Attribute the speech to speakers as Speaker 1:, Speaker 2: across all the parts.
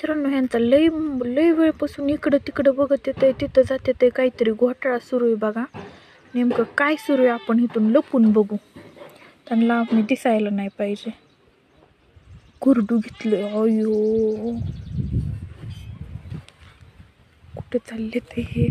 Speaker 1: मित्रांनो ह्यांचा लई लई वेळपासून इकडं तिकडं बघत येतंय, तिथं जात येतंय, काहीतरी घोटाळा सुरू आहे बघा. नेमकं काय सुरू आहे आपण इथून लपून बघू. त्यांना मी दिसायला नाही पाहिजे. कुरडू घेतलंय. अयो कुठे चालले ते हे.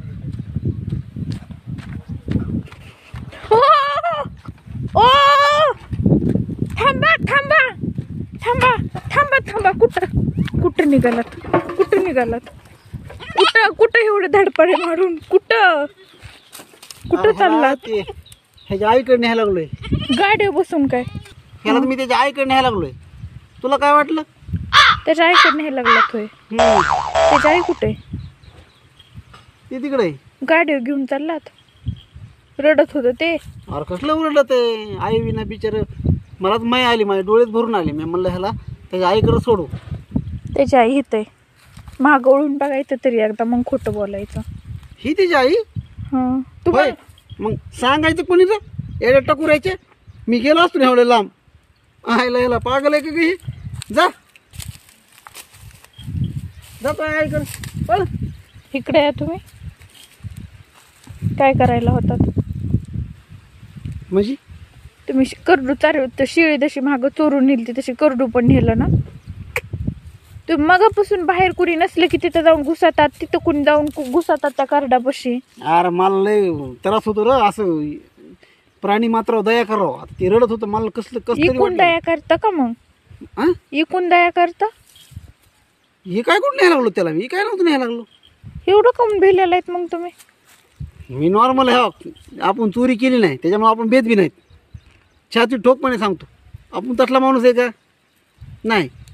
Speaker 1: ओ थांबा थांबा थांबा थांबा थांबा. कुठं निघालात? कुठं निघालात? कुठं एवढे धडपडे मारून कुठं चाललात?
Speaker 2: ह्याच्या आईकडे न्यायला लागलोय.
Speaker 1: गाडीवर बसून काय?
Speaker 2: ह्याला मी त्याच्या आईकडे न्यायला लागलोय. तुला काय वाटलं?
Speaker 1: त्याच्या आईकडे न्यायला लागलात होय? त्याची आई कुठे?
Speaker 2: ते तिकडे
Speaker 1: गाडीवर घेऊन चाललात. रडत होतं ते.
Speaker 2: अरे कसलं उरलं ते आई विना बिचार. मलाच माय आली, माझ्या डोळ्यात भरून आली. मी म्हणलं ह्याला त्याच्या आईकडे सोडू.
Speaker 1: त्याची आई हित माग ओळून बघायचं तरी एकदा, मग खोटं बोलायचं.
Speaker 2: ही त्याची आई?
Speaker 1: हं तू
Speaker 2: होय. मग सांगायचं कोणी रे? एवढ्या टकुरायचे. मी गेलो असतो एवढे लांब. आईला याला पागल आहे का काही? जा जातो आईकडे. पण
Speaker 1: इकडे या तुम्ही. काय करायला होतात?
Speaker 2: म्हणजे
Speaker 1: तुम्ही करडू तर शिळी जशी मागं चोरून नेली तशी करडू पण नेलं ना. तुम्ही मगापासून बाहेर कुणी नसलं की तिथं जाऊन घुसतात, तिथं कुणी जाऊन घुसतात त्या करडापाशी.
Speaker 2: अरे मला लय त्रास होतो र. असं प्राणी मात्र दया करावं. ते रडत होतं मला. कसलं
Speaker 1: इकून दया करता का मग? इकून दया करता?
Speaker 2: हे काय कुठं न्यायला लागलो त्याला? मी काय नव्हतं न्यायला लागलो.
Speaker 1: एवढं कमी भिलेलं आहेत मग तुम्ही?
Speaker 2: मी नॉर्मल आहे. आपण चोरी केली नाही त्याच्यामुळे आपण भेद बी नाहीत. छाती ठोकपणे सांगतो. आपण तसला माणूस आहे का? नाही.